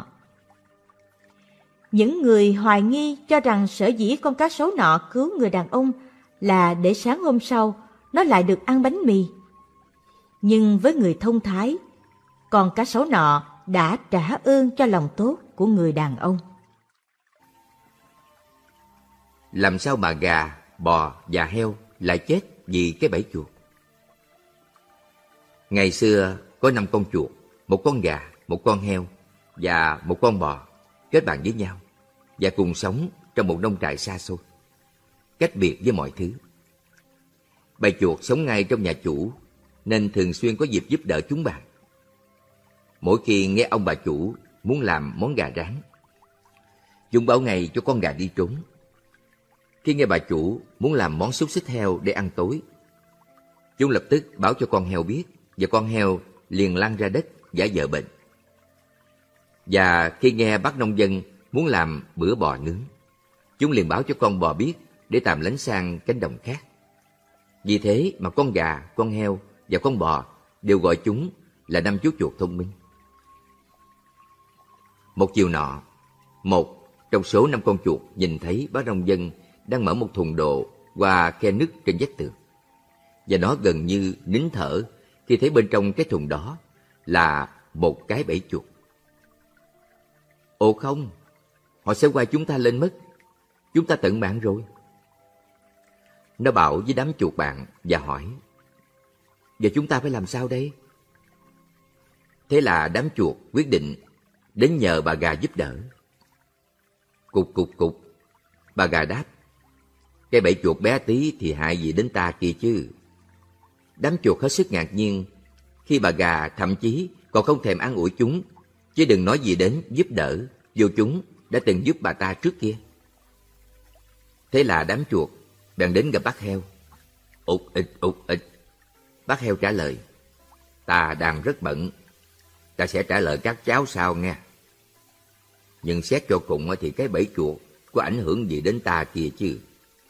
Những người hoài nghi cho rằng sở dĩ con cá sấu nọ cứu người đàn ông là để sáng hôm sau nó lại được ăn bánh mì. Nhưng với người thông thái, con cá sấu nọ đã trả ơn cho lòng tốt của người đàn ông. Làm sao mà gà, bò và heo lại chết vì cái bẫy chuột? Ngày xưa có 5 con chuột, 1 con gà, 1 con heo và 1 con bò kết bạn với nhau và cùng sống trong một nông trại xa xôi, cách biệt với mọi thứ. Bầy chuột sống ngay trong nhà chủ nên thường xuyên có dịp giúp đỡ chúng bạn. Mỗi khi nghe ông bà chủ muốn làm món gà rán, chúng báo ngay cho con gà đi trốn. Khi nghe bà chủ muốn làm món xúc xích heo để ăn tối, chúng lập tức báo cho con heo biết và con heo liền lăn ra đất giả vờ bệnh. Và khi nghe bác nông dân muốn làm bữa bò nướng, chúng liền báo cho con bò biết để tạm lánh sang cánh đồng khác. Vì thế mà con gà, con heo và con bò đều gọi chúng là 5 chú chuột thông minh. Một chiều nọ, một trong số 5 con chuột nhìn thấy bác nông dân đang mở một thùng đồ qua khe nứt trên vách tường. Và nó gần như nín thở khi thấy bên trong cái thùng đó là một cái bẫy chuột. Ồ không, họ sẽ quay chúng ta lên mất. Chúng ta tận mạng rồi. Nó bảo với đám chuột bạn và hỏi, giờ chúng ta phải làm sao đây? Thế là đám chuột quyết định đến nhờ bà gà giúp đỡ. Cục cục cục, bà gà đáp, cái bẫy chuột bé tí thì hại gì đến ta kia chứ. Đám chuột hết sức ngạc nhiên khi bà gà thậm chí còn không thèm an ủi chúng, chứ đừng nói gì đến giúp đỡ, dù chúng đã từng giúp bà ta trước kia. Thế là đám chuột bèn đến gặp bác heo. Ụt ịch. Bác heo trả lời, ta đang rất bận, ta sẽ trả lời các cháu sau nghe. Nhưng xét cho cùng thì cái bẫy chuột có ảnh hưởng gì đến ta kia chứ.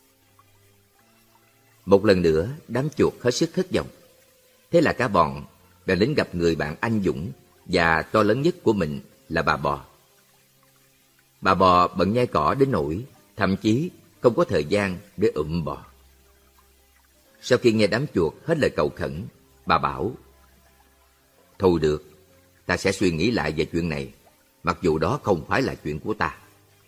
Một lần nữa đám chuột hết sức thất vọng. Thế là cả bọn bèn đến gặp người bạn anh dũng và to lớn nhất của mình là bà bò. Bà bò bận nhai cỏ đến nỗi thậm chí không có thời gian để bò. Sau khi nghe đám chuột hết lời cầu khẩn, bà bảo, thôi được, ta sẽ suy nghĩ lại về chuyện này, mặc dù đó không phải là chuyện của ta.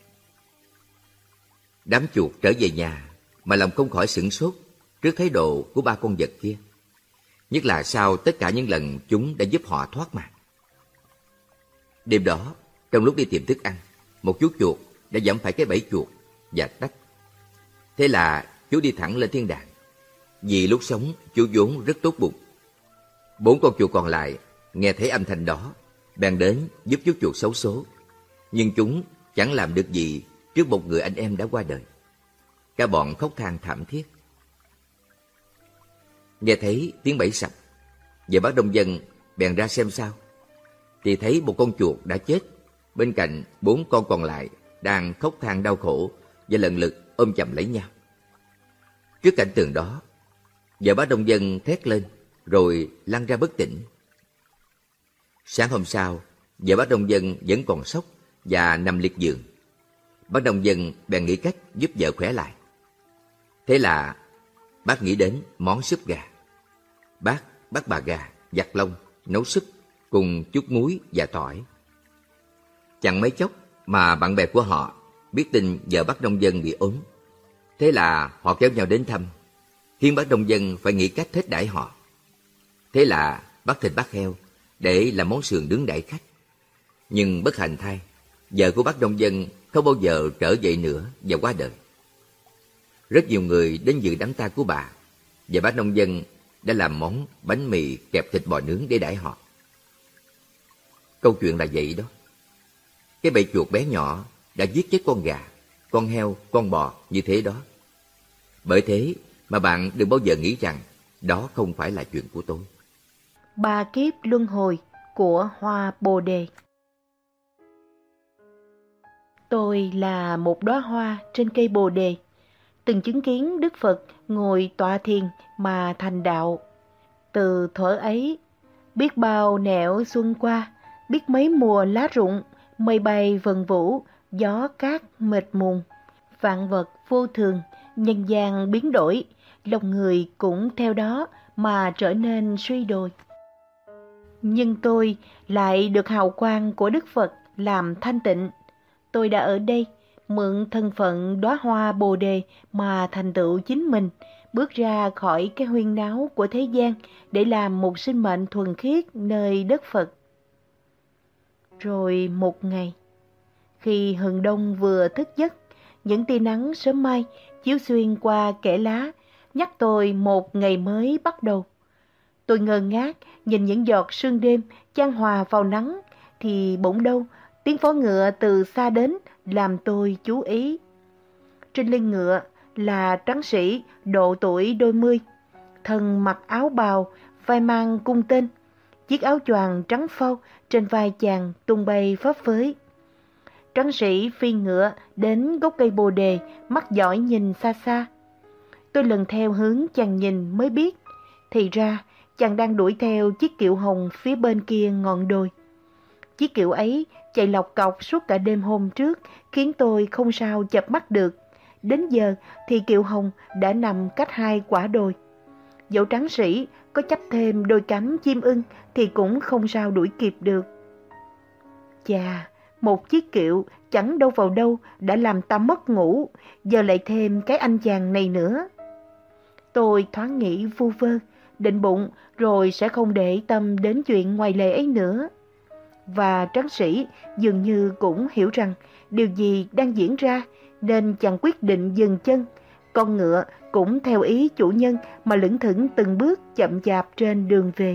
Đám chuột trở về nhà mà lòng không khỏi sửng sốt trước thái độ của 3 con vật kia, nhất là sau tất cả những lần chúng đã giúp họ thoát mạng. Đêm đó, trong lúc đi tìm thức ăn, một chú chuột đã giẫm phải cái bẫy chuột và tách. Thế là chú đi thẳng lên thiên đàng. Vì lúc sống chú vốn rất tốt bụng. 4 con chuột còn lại nghe thấy âm thanh đó bèn đến giúp chú chuột xấu số, nhưng chúng chẳng làm được gì trước một người anh em đã qua đời. Cả bọn khóc than thảm thiết. Nghe thấy tiếng bẫy sập, và bác nông dân bèn ra xem sao, thì thấy một con chuột đã chết, bên cạnh 4 con còn lại đang khóc than đau khổ và lần lượt ôm chầm lấy nhau. Trước cảnh tượng đó, vợ bác nông dân thét lên rồi lăn ra bất tỉnh. Sáng hôm sau, vợ bác nông dân vẫn còn sốc và nằm liệt giường. Bác nông dân bèn nghĩ cách giúp vợ khỏe lại. Thế là bác nghĩ đến món súp gà. Bác bắt bà gà giặt lông, nấu súp cùng chút muối và tỏi. Chẳng mấy chốc mà bạn bè của họ biết tin vợ bác nông dân bị ốm. Thế là họ kéo nhau đến thăm, khiến bác nông dân phải nghĩ cách thết đãi họ. Thế là bắt thịt bác heo để làm món sườn nướng đãi khách. Nhưng bất hạnh thay, vợ của bác nông dân không bao giờ trở dậy nữa và qua đời. Rất nhiều người đến dự đám tang của bà, và bác nông dân đã làm món bánh mì kẹp thịt bò nướng để đãi họ. Câu chuyện là vậy đó. Cái bầy chuột bé nhỏ đã giết chết con gà, con heo, con bò như thế đó. Bởi thế mà bạn đừng bao giờ nghĩ rằng đó không phải là chuyện của tôi. 3 kiếp luân hồi của hoa Bồ Đề. Tôi là một đóa hoa trên cây Bồ Đề, từng chứng kiến Đức Phật ngồi tọa thiền mà thành đạo. Từ thuở ấy, biết bao nẻo xuân qua, biết mấy mùa lá rụng, mây bay vần vũ, gió cát mệt mùng. Vạn vật vô thường, nhân gian biến đổi, lòng người cũng theo đó mà trở nên suy đồi. Nhưng tôi lại được hào quang của Đức Phật làm thanh tịnh. Tôi đã ở đây, mượn thân phận đóa hoa Bồ Đề mà thành tựu chính mình, bước ra khỏi cái huyên náo của thế gian để làm một sinh mệnh thuần khiết nơi đất Phật. Rồi một ngày, khi hừng đông vừa thức giấc, những tia nắng sớm mai chiếu xuyên qua kẽ lá, nhắc tôi một ngày mới bắt đầu. Tôi ngơ ngác nhìn những giọt sương đêm chan hòa vào nắng, thì bỗng đâu tiếng vó ngựa từ xa đến làm tôi chú ý. Trên lưng ngựa là tráng sĩ độ tuổi đôi mươi, thân mặc áo bào, vai mang cung tên, chiếc áo choàng trắng phau trên vai chàng tung bay phấp phới. Tráng sĩ phi ngựa đến gốc cây bồ đề, mắt dõi nhìn xa xa. Tôi lần theo hướng chàng nhìn mới biết, thì ra chàng đang đuổi theo chiếc kiệu hồng phía bên kia ngọn đồi. Chiếc kiệu ấy chạy lọc cọc suốt cả đêm hôm trước, khiến tôi không sao chợp mắt được. Đến giờ thì kiệu hồng đã nằm cách 2 quả đồi. Dẫu tráng sĩ có chắp thêm đôi cánh chim ưng thì cũng không sao đuổi kịp được. Chà, một chiếc kiệu chẳng đâu vào đâu đã làm ta mất ngủ, giờ lại thêm cái anh chàng này nữa. Tôi thoáng nghĩ vu vơ, định bụng rồi sẽ không để tâm đến chuyện ngoài lề ấy nữa. Và tráng sĩ dường như cũng hiểu rằng điều gì đang diễn ra, nên chàng quyết định dừng chân. Con ngựa cũng theo ý chủ nhân mà lững thững từng bước chậm chạp trên đường về.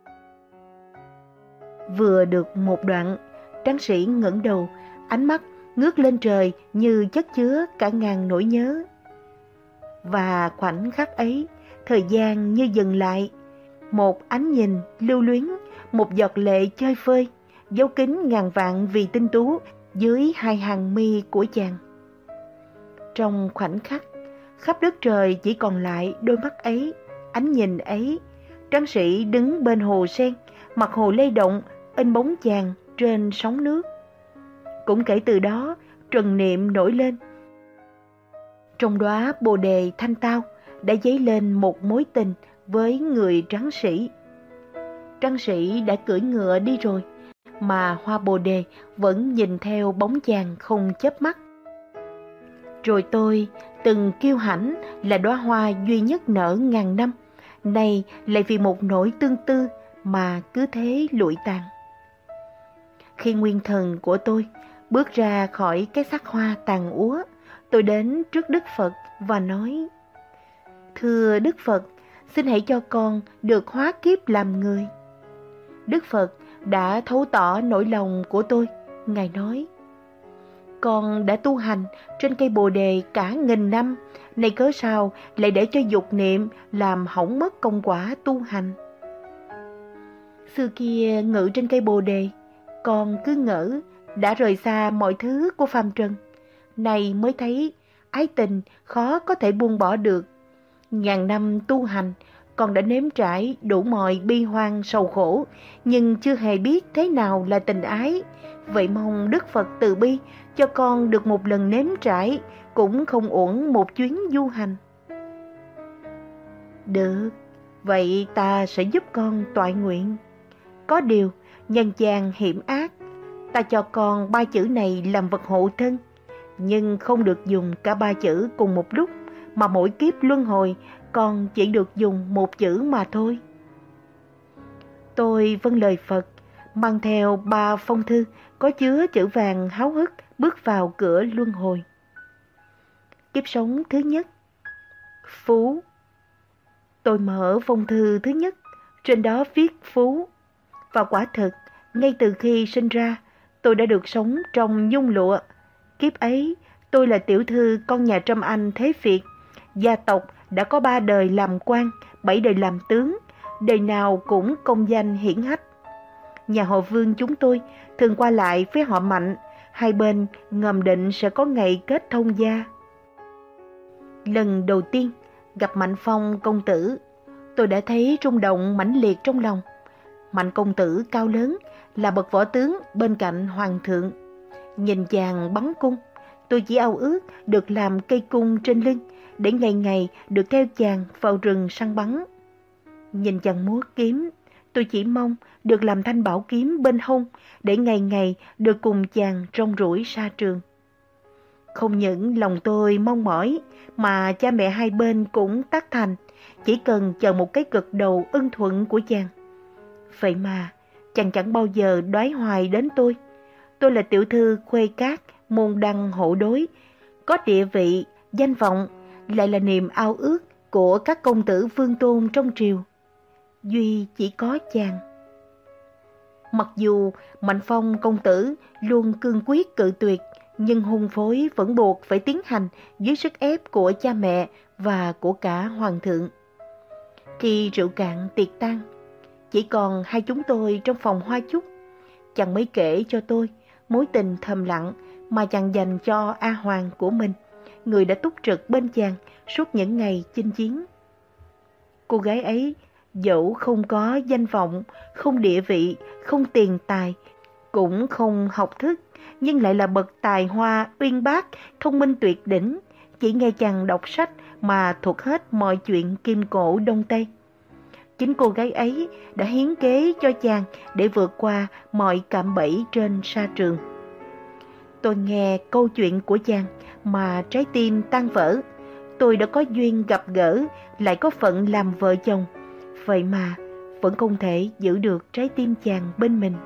Vừa được một đoạn, tráng sĩ ngẩng đầu, ánh mắt ngước lên trời như chất chứa cả ngàn nỗi nhớ. Và khoảnh khắc ấy, thời gian như dừng lại. Một ánh nhìn lưu luyến, một giọt lệ chơi vơi, dấu kín ngàn vạn vì tinh tú dưới 2 hàng mi của chàng. Trong khoảnh khắc, khắp đất trời chỉ còn lại đôi mắt ấy, ánh nhìn ấy. Tráng sĩ đứng bên hồ sen, mặt hồ lay động, in bóng chàng trên sóng nước. Cũng kể từ đó, trần niệm nổi lên. Trong đóa bồ đề thanh tao đã dấy lên một mối tình với người tráng sĩ. Tráng sĩ đã cưỡi ngựa đi rồi, mà hoa bồ đề vẫn nhìn theo bóng chàng không chớp mắt. Rồi tôi từng kiêu hãnh là đóa hoa duy nhất nở ngàn năm, nay lại vì một nỗi tương tư mà cứ thế lụi tàn. Khi nguyên thần của tôi bước ra khỏi cái xác hoa tàn úa, tôi đến trước Đức Phật và nói: Thưa Đức Phật, xin hãy cho con được hóa kiếp làm người. Đức Phật đã thấu tỏ nỗi lòng của tôi. Ngài nói: Con đã tu hành trên cây bồ đề cả 1000 năm, nay cớ sao lại để cho dục niệm làm hỏng mất công quả tu hành? Xưa kia ngự trên cây bồ đề, con cứ ngỡ đã rời xa mọi thứ của phàm trần. Nay mới thấy ái tình khó có thể buông bỏ được. Ngàn năm tu hành, con đã nếm trải đủ mọi bi hoang sầu khổ, nhưng chưa hề biết thế nào là tình ái. Vậy mong Đức Phật từ bi cho con được một lần nếm trải, cũng không uổng một chuyến du hành. Được, vậy ta sẽ giúp con toại nguyện. Có điều, nhân gian hiểm ác, ta cho con 3 chữ này làm vật hộ thân, nhưng không được dùng cả 3 chữ cùng một lúc, mà mỗi kiếp luân hồi con chỉ được dùng 1 chữ mà thôi. Tôi vâng lời Phật, mang theo 3 phong thư có chứa chữ vàng háo hức bước vào cửa luân hồi. Kiếp sống thứ nhất, Phú. Tôi mở phong thư thứ nhất, trên đó viết Phú. Và quả thực, ngay từ khi sinh ra, tôi đã được sống trong nhung lụa. Kiếp ấy, tôi là tiểu thư con nhà Trâm Anh Thế Việt. Gia tộc đã có 3 đời làm quan, 7 đời làm tướng, đời nào cũng công danh hiển hách. Nhà họ Vương chúng tôi thường qua lại với họ Mạnh, hai bên ngầm định sẽ có ngày kết thông gia. Lần đầu tiên gặp Mạnh Phong công tử, tôi đã thấy rung động mãnh liệt trong lòng. Mạnh công tử cao lớn, là bậc võ tướng bên cạnh hoàng thượng. Nhìn chàng bắn cung, tôi chỉ ao ước được làm cây cung trên lưng, để ngày ngày được theo chàng vào rừng săn bắn. Nhìn chàng múa kiếm, tôi chỉ mong được làm thanh bảo kiếm bên hông, để ngày ngày được cùng chàng rong ruổi sa trường. Không những lòng tôi mong mỏi, mà cha mẹ hai bên cũng tác thành, chỉ cần chờ một cái gật đầu ưng thuận của chàng. Vậy mà, chàng chẳng bao giờ đoái hoài đến tôi. Tôi là tiểu thư khuê cát, môn đăng hộ đối, có địa vị, danh vọng, lại là niềm ao ước của các công tử vương tôn trong triều. Duy chỉ có chàng. Mặc dù Mạnh Phong công tử luôn cương quyết cự tuyệt, nhưng hôn phối vẫn buộc phải tiến hành dưới sức ép của cha mẹ và của cả hoàng thượng. Khi rượu cạn tiệc tan, Chỉ còn hai chúng tôi trong phòng hoa chúc. Chàng mới kể cho tôi mối tình thầm lặng mà chàng dành cho A Hoàng của mình, người đã túc trực bên chàng suốt những ngày chinh chiến. Cô gái ấy dẫu không có danh vọng, không địa vị, không tiền tài, cũng không học thức, nhưng lại là bậc tài hoa uyên bác, thông minh tuyệt đỉnh. Chỉ nghe chàng đọc sách mà thuộc hết mọi chuyện kim cổ Đông Tây. Chính cô gái ấy đã hiến kế cho chàng để vượt qua mọi cạm bẫy trên sa trường. Tôi nghe câu chuyện của chàng mà trái tim tan vỡ. Tôi đã có duyên gặp gỡ, lại có phận làm vợ chồng, vậy mà vẫn không thể giữ được trái tim chàng bên mình.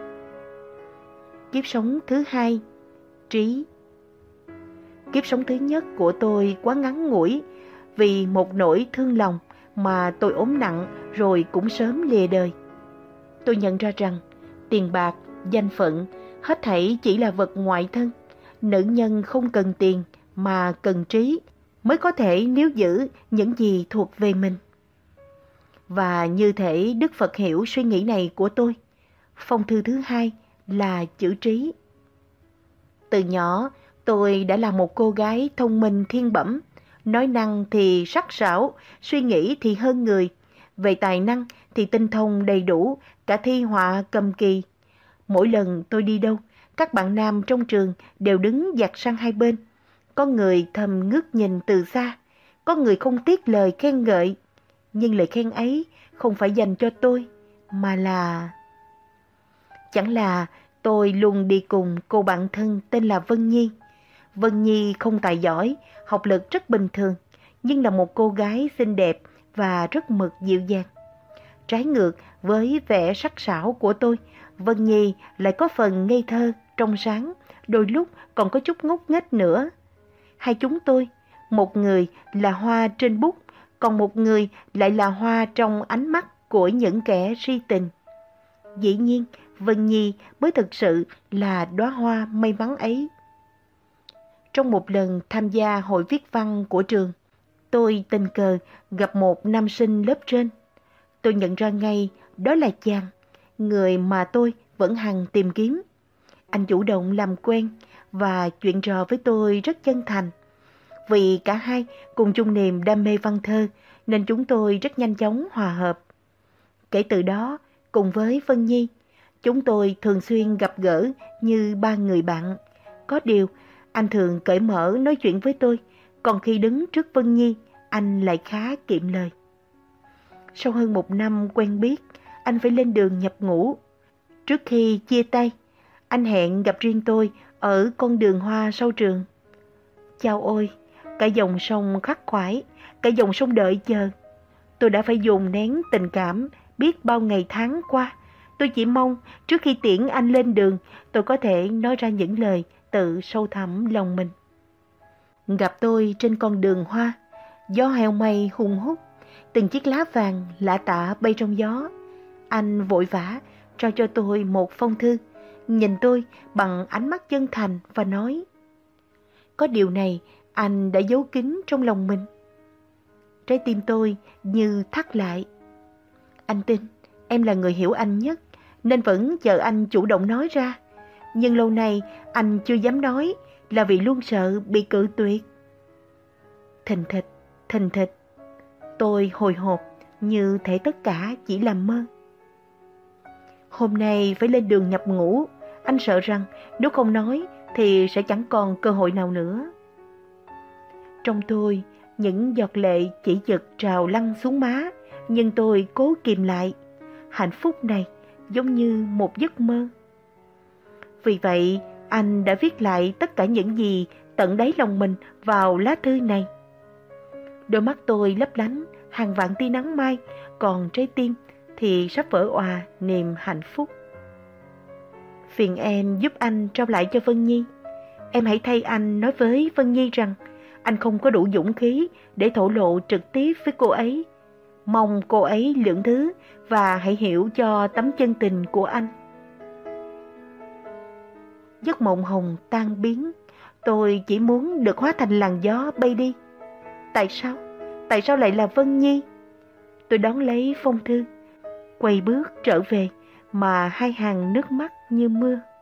Kiếp sống thứ hai, Trí. Kiếp sống thứ nhất của tôi quá ngắn ngủi, vì một nỗi thương lòng mà tôi ốm nặng rồi cũng sớm lìa đời. Tôi nhận ra rằng tiền bạc, danh phận, hết thảy chỉ là vật ngoại thân. Nữ nhân không cần tiền mà cần trí mới có thể níu giữ những gì thuộc về mình. Và như thể Đức Phật hiểu suy nghĩ này của tôi, phong thư thứ hai là chữ trí. Từ nhỏ, tôi đã là một cô gái thông minh thiên bẩm, nói năng thì sắc sảo, suy nghĩ thì hơn người. Về tài năng thì tinh thông đầy đủ, cả thi họa cầm kỳ. Mỗi lần tôi đi đâu, các bạn nam trong trường đều đứng dạt sang hai bên. Có người thầm ngước nhìn từ xa, có người không tiếc lời khen ngợi. Nhưng lời khen ấy không phải dành cho tôi, mà là... Chẳng là tôi luôn đi cùng cô bạn thân tên là Vân Nhi. Vân Nhi không tài giỏi, học lực rất bình thường, nhưng là một cô gái xinh đẹp và rất mực dịu dàng. Trái ngược với vẻ sắc sảo của tôi, Vân Nhi lại có phần ngây thơ, trong sáng, đôi lúc còn có chút ngốc nghếch nữa. Hai chúng tôi, một người là hoa trên bút, còn một người lại là hoa trong ánh mắt của những kẻ si tình. Dĩ nhiên, Vân Nhi mới thực sự là đóa hoa may mắn ấy. Trong một lần tham gia hội viết văn của trường, tôi tình cờ gặp một nam sinh lớp trên. Tôi nhận ra ngay đó là chàng, người mà tôi vẫn hằng tìm kiếm. Anh chủ động làm quen và chuyện trò với tôi rất chân thành. Vì cả hai cùng chung niềm đam mê văn thơ nên chúng tôi rất nhanh chóng hòa hợp. Kể từ đó, cùng với Vân Nhi, chúng tôi thường xuyên gặp gỡ như ba người bạn. Có điều, anh thường cởi mở nói chuyện với tôi, còn khi đứng trước Vân Nhi, anh lại khá kiệm lời. Sau hơn 1 năm quen biết, anh phải lên đường nhập ngũ. Trước khi chia tay, anh hẹn gặp riêng tôi ở con đường hoa sau trường. Chao ôi, cả dòng sông khắc khoải, cả dòng sông đợi chờ. Tôi đã phải dồn nén tình cảm biết bao ngày tháng qua. Tôi chỉ mong trước khi tiễn anh lên đường, tôi có thể nói ra những lời tự sâu thẳm lòng mình. Gặp tôi trên con đường hoa, gió heo mây hùng hút, từng chiếc lá vàng lả tả bay trong gió. Anh vội vã trao cho tôi một phong thư, nhìn tôi bằng ánh mắt chân thành và nói: có điều này anh đã giấu kín trong lòng mình. Trái tim tôi như thắt lại. Anh tin em là người hiểu anh nhất, nên vẫn chờ anh chủ động nói ra. Nhưng lâu nay anh chưa dám nói là vì luôn sợ bị cự tuyệt. Thình thịch, tôi hồi hộp như thể tất cả chỉ là mơ. Hôm nay phải lên đường nhập ngũ, anh sợ rằng nếu không nói thì sẽ chẳng còn cơ hội nào nữa. Trong tôi, những giọt lệ chỉ chực trào lăn xuống má, nhưng tôi cố kìm lại. Hạnh phúc này giống như một giấc mơ. Vì vậy, anh đã viết lại tất cả những gì tận đáy lòng mình vào lá thư này. Đôi mắt tôi lấp lánh hàng vạn tia nắng mai, còn trái tim thì sắp vỡ òa niềm hạnh phúc. Phiền em giúp anh trao lại cho Vân Nhi. Em hãy thay anh nói với Vân Nhi rằng anh không có đủ dũng khí để thổ lộ trực tiếp với cô ấy. Mong cô ấy lượng thứ và hãy hiểu cho tấm chân tình của anh. Giấc mộng hồng tan biến, tôi chỉ muốn được hóa thành làn gió bay đi. Tại sao? Tại sao lại là Vân Nhi? Tôi đón lấy phong thư. quay bước trở về mà hai hàng nước mắt như mưa.